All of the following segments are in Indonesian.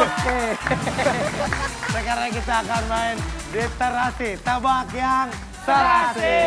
Oke. Sekarang kita akan main literasi. Tebak yang serasi.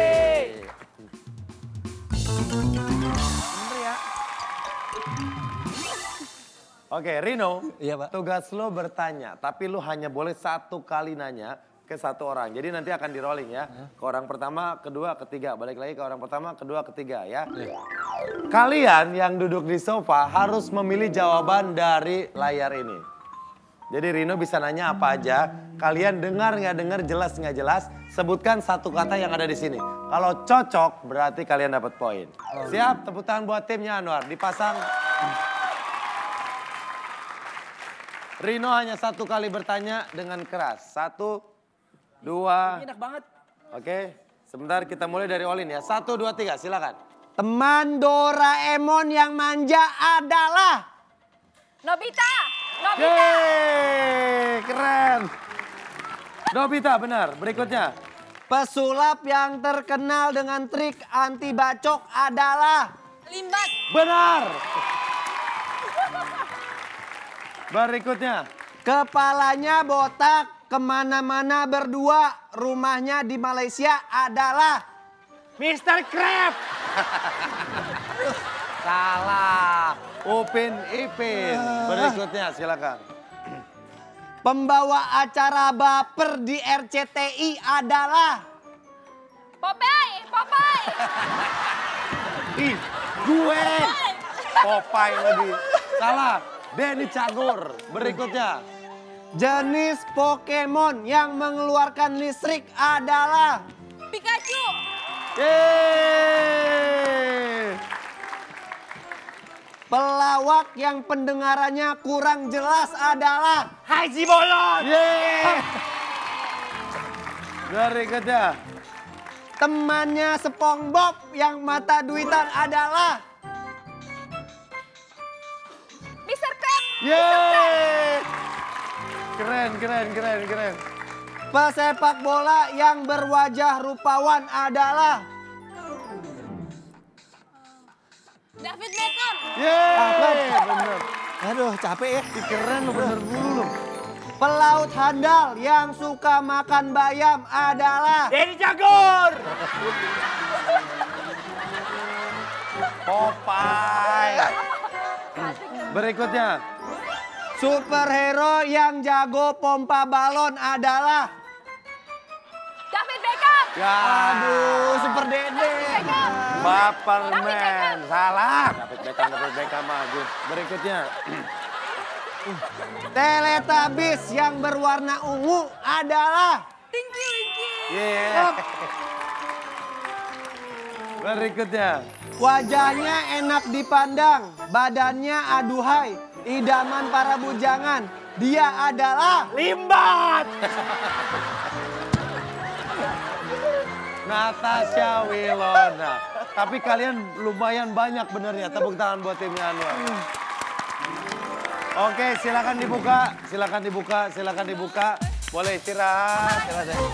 Oke, Rino. Iya, Pak. Tugas lo bertanya, tapi lo hanya boleh 1 kali nanya ke 1 orang. Jadi nanti akan di rolling ya. Ke orang pertama, kedua, ketiga. Balik lagi ke orang pertama, kedua, ketiga ya. Kalian yang duduk di sofa harus memilih jawaban dari layar ini. Jadi Rino bisa nanya apa aja. Kalian dengar nggak dengar, jelas nggak jelas. Sebutkan 1 kata yang ada di sini. Kalau cocok berarti kalian dapat poin. Siap? Tepuk tangan buat timnya Anwar. Dipasang. Rino hanya 1 kali bertanya dengan keras. 1, 2. Enak banget. Oke, sebentar kita mulai dari Olin ya. 1, 2, 3, silakan. Teman Doraemon yang manja adalah Nobita. Nobita. Yeay, keren. Nobita benar. Berikutnya. pesulap yang terkenal dengan trik anti bacok adalah Limbat. Benar. Berikutnya. kepalanya botak, kemana-mana berdua, rumahnya di Malaysia adalah Mr. Crab. Salah. Upin Ipin. Berikutnya silakan. pembawa acara baper di RCTI adalah Popeye. Popeye. Ih, gue. Popeye lagi. Salah. Denny Cagur. Berikutnya. jenis Pokemon yang mengeluarkan listrik adalah Pikachu. Yeay. pelawak yang pendengarannya kurang jelas adalah Haji Bolot. Yeay. Berikutnya. temannya SpongeBob yang mata duitan adalah Mr. Crab. Yeay. Keren, keren, keren, keren. pesepak bola yang berwajah rupawan adalah David Beckham. Yeay. Bener. aduh capek ya. Ih, keren lo, bener dulu. Pelaut handal yang suka makan bayam adalah Denny Cagur. Popeye. Berikutnya. superhero yang jago pompa balon adalah David Beckham. Ya. aduh super dede. Baperman. Salah. David Beckham maju. Berikutnya. Teletubbies yang berwarna ungu adalah Tinky Winky. Yeah. Berikutnya. wajahnya enak dipandang, badannya aduhai, idaman para bujangan. Dia adalah Limbat. Natasha Wilona. Tapi kalian lumayan banyak benernya. Tepuk tangan buat timnya Anwar. Oke, silakan dibuka. Silakan dibuka. Silakan dibuka. Boleh istirahat. Silakan.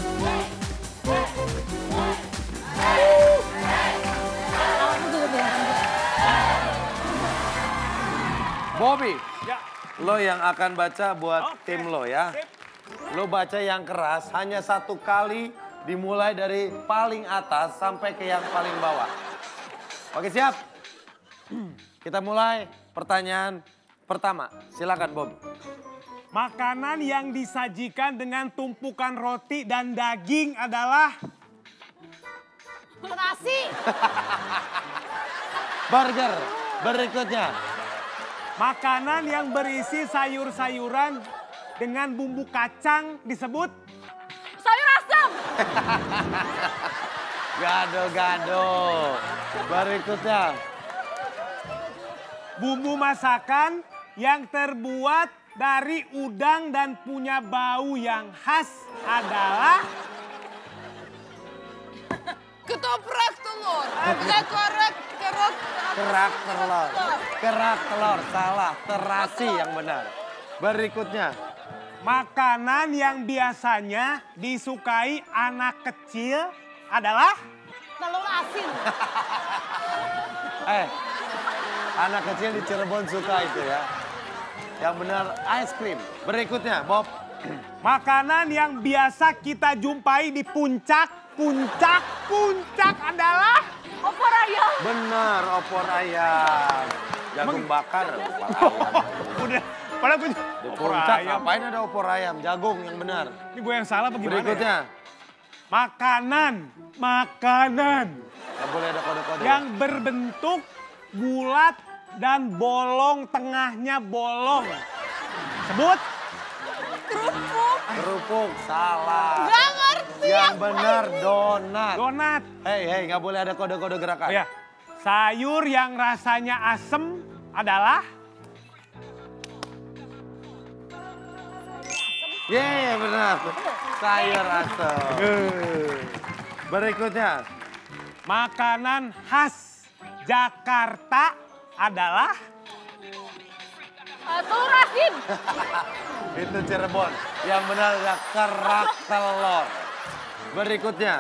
Bobby, Ya. lo yang akan baca buat Oke, tim lo ya. sip. Lo baca yang keras, hanya 1 kali dimulai dari paling atas sampai ke yang paling bawah. Oke, siap? Kita mulai pertanyaan pertama. Silakan, Bob. Makanan yang disajikan dengan tumpukan roti dan daging adalah Nasi. Burger. Berikutnya. makanan yang berisi sayur-sayuran dengan bumbu kacang disebut Sayur asam. Gado-gado. Berikutnya. bumbu masakan yang terbuat dari udang dan punya bau yang khas adalah Ketoprak telur. Kerak kerok. Kerak telur. Kerak telur. Salah. Terasi yang benar. Berikutnya. makanan yang biasanya disukai anak kecil adalah Telur asin. Anak kecil di Cirebon suka itu ya. Yang benar ice cream. Berikutnya, Bob. Makanan yang biasa kita jumpai di puncak adalah Opor ayam. Benar, opor ayam. Jagung bakar, opor ayam. udah. Padahal gue Di puncak ngapain ada opor ayam? Jagung yang benar. Ini gue yang salah apa gimana? Berikutnya. Ya? Makanan Gak boleh ada kode-kode. yang berbentuk bulat dan bolong, tengahnya bolong. Sebut. Kerupuk, salah. Gak ngerti. Yang benar donat. Donat. Hei, nggak boleh ada kode-kode gerakan. Oh ya, sayur yang rasanya asem adalah Yeay, benar. Sayur asem. Berikutnya. makanan khas Jakarta adalah Telur asin. Itu Cirebon. Yang benar adalah kerak telur. Berikutnya.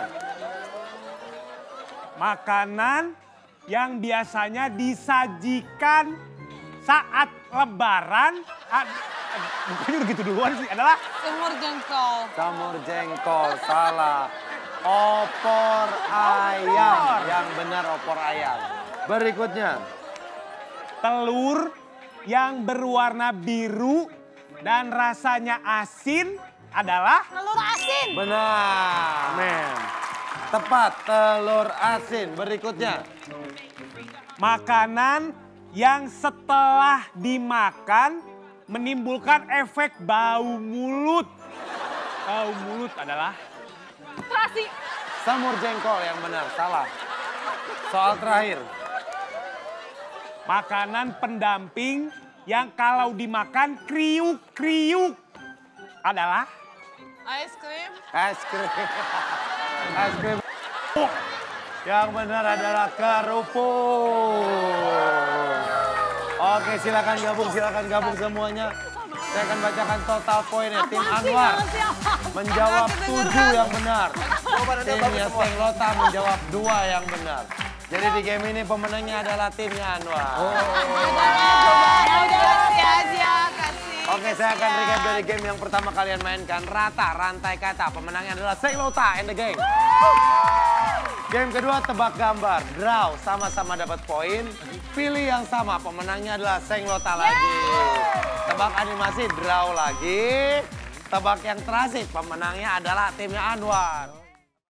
makanan yang biasanya disajikan saat lebaran. Bukannya udah gitu duluan sih, adalah Semur jengkol. Samur jengkol, salah. Opor ayam. Yang benar opor ayam. Berikutnya. telur yang berwarna biru dan rasanya asin adalah Telur asin. Benar. men. Tepat, telur asin. Berikutnya. Makanan yang setelah dimakan menimbulkan efek bau mulut. Bau mulut adalah Terasi. Samur jengkol yang benar, salah. Soal terakhir. makanan pendamping yang kalau dimakan kriuk-kriuk adalah Ice cream. Es krim. Es krim. Yang benar adalah kerupuk. Oke, silakan gabung semuanya. Saya akan bacakan total poinnya. Tim Anwar menjawab 7 yang benar. Timnya Senglota menjawab 2 yang benar. Jadi di game ini pemenangnya adalah timnya Anwar. Ya udah kasih aja, kasih. Oke, saya akan recap dari game yang pertama kalian mainkan. Rata, rantai kata. Pemenangnya adalah Senglota and the gang. Game kedua tebak gambar, draw, sama-sama dapat poin. Pilih yang sama, pemenangnya adalah Senglota lagi. Tebak animasi, draw lagi. Tebak yang terasik, pemenangnya adalah timnya Anwar.